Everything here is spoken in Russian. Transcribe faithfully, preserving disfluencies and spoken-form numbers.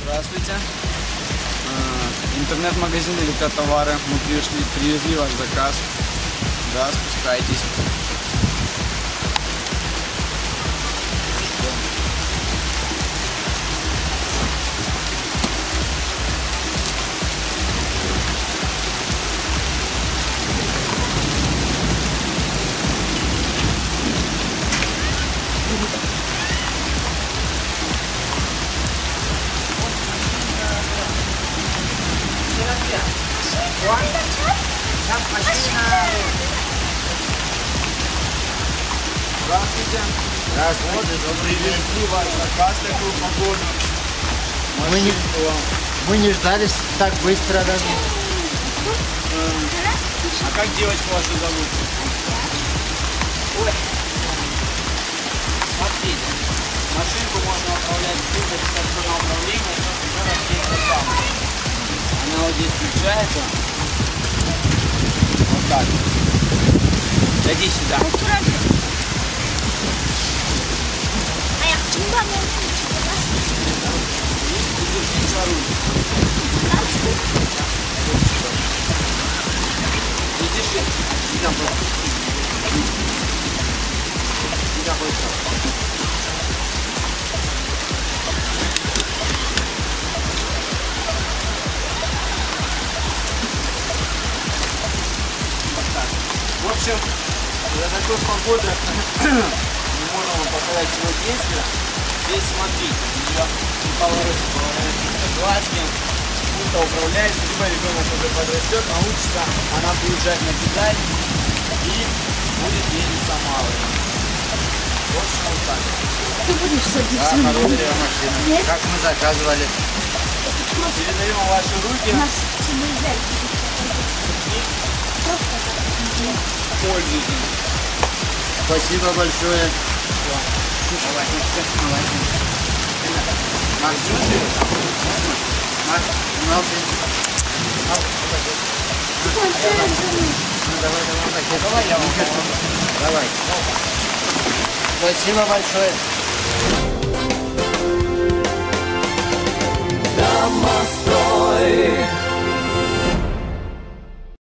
Здравствуйте. Интернет-магазин электротовары. Мы пришли, привезли ваш заказ. Да, спускайтесь. Здравствуйте. Здравствуйте, добрый день. Привезли ваш заказ в такую погоду. Мы не, мы не ждались так быстро даже. А как девочку вашу зовут? Ой. Смотрите, машинку можно управлять с дистанционного управления, то самое. Она вот здесь включается. Вот так. Иди сюда. А я хочу помочь. Держись за руль. Не держи. Сюда, пожалуйста. Сюда, пожалуйста. В общем, для такой погоды мы можем вам показать свое действие. Здесь смотрите, ее не поворот, поворот глазки, пульта управляет, либо ребенок уже подрастет, научится, она будет жать на педаль и будет ездить сама. В общем, вот так. Ты будешь садиться? Да, хорошая машина. Нет? Как мы заказывали. Передаем ваши руки. Нас тебе взять. Просто так. Пользуйтесь. Спасибо большое. Давай. Давай. Маш, Маш, Маш, ну давай, давай, Давай я вам помогу. давай. Спасибо большое. Домострой.